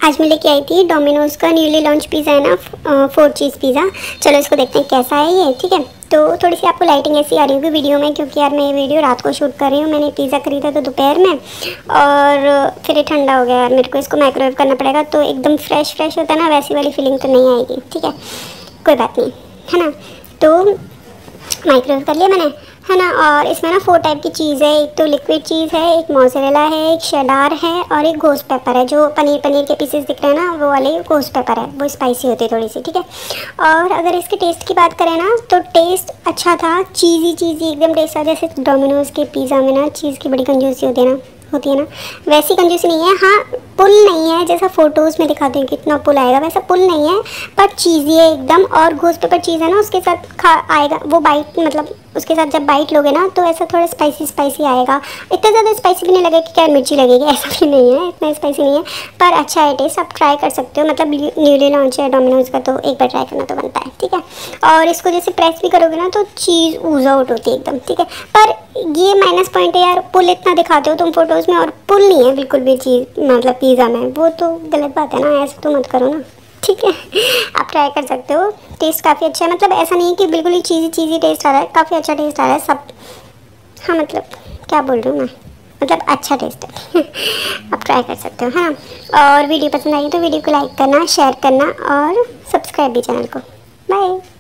आज मैं लेके आई थी डोमिनोज़ का न्यूली लॉन्च पिज़्ज़ा है ना, 4 चीज़ पिज़्ज़ा। चलो इसको देखते हैं कैसा है ये। ठीक है, तो थोड़ी सी आपको लाइटिंग ऐसी आ रही होगी वीडियो में, क्योंकि यार मैं ये वीडियो रात को शूट कर रही हूँ। मैंने पिज़्ज़ा खरीदा तो दोपहर में, और फिर ये ठंडा हो गया यार, मेरे को इसको माइक्रोवेव करना पड़ेगा, तो एकदम फ्रेश होता है ना, वैसी वाली फीलिंग तो नहीं आएगी। ठीक है, कोई बात नहीं, है ना। तो माइक्रोवेव कर लिया मैंने, है ना। और इसमें ना 4 टाइप की चीज़ है। एक तो लिक्विड चीज़ है, एक मोज़रेला है, एक शेडार है और एक घोस्ट पेपर है। जो पनीर के पीसेस दिख रहे हैं ना, वो वाले घोस्ट पेपर है, वो स्पाइसी होती है थोड़ी सी। ठीक है, और अगर इसके टेस्ट की बात करें ना, तो टेस्ट अच्छा था, चीज़ी एकदम टेस्ट था। जैसे डोमिनोज़ के पिज़्ज़ा में ना चीज़ की बड़ी कंजूसी होती है ना, वैसी कंजूसी नहीं है। हाँ, पुल नहीं है जैसा फ़ोटोज़ में दिखाते हैं कितना पुल आएगा, वैसा पुल नहीं है, पर चीज़ी है एकदम। और घोस्ट पेपर चीज़ है ना, उसके साथ आएगा वो बाइट, मतलब उसके साथ जब बाइट लोगे ना तो ऐसा थोड़ा स्पाइसी आएगा। इतना ज़्यादा स्पाइसी भी नहीं लगेगा कि क्या मिर्ची लगेगी, ऐसा भी नहीं है, इतना स्पाइसी नहीं है, पर अच्छा है टेस्ट। आप ट्राई कर सकते हो, मतलब न्यूली लॉन्च है डोमिनोज़ का, तो एक बार ट्राई करना तो बनता है। ठीक है, और इसको जैसे प्रेस भी करोगे ना तो चीज़ ऊज़ आउट होती है एकदम। ठीक है, पर ये माइनस पॉइंट है यार, पुल इतना दिखाते हो तुम फोटोज़ में और पुल नहीं है बिल्कुल भी चीज़, मतलब पिज़्ज़ा में, वो तो गलत बात है ना, ऐसा तो मत करो ना। ठीक है, आप ट्राई कर सकते हो, टेस्ट काफ़ी अच्छा है। मतलब ऐसा नहीं है कि बिल्कुल ही चीज़ी टेस्ट आ रहा है, काफ़ी अच्छा टेस्ट आ रहा है सब। हाँ, मतलब क्या बोल रही हूँ मैं, मतलब अच्छा टेस्ट है। आप ट्राई कर सकते हो, है ना। और वीडियो पसंद आई तो वीडियो को लाइक करना, शेयर करना और सब्सक्राइब भी चैनल को। बाय।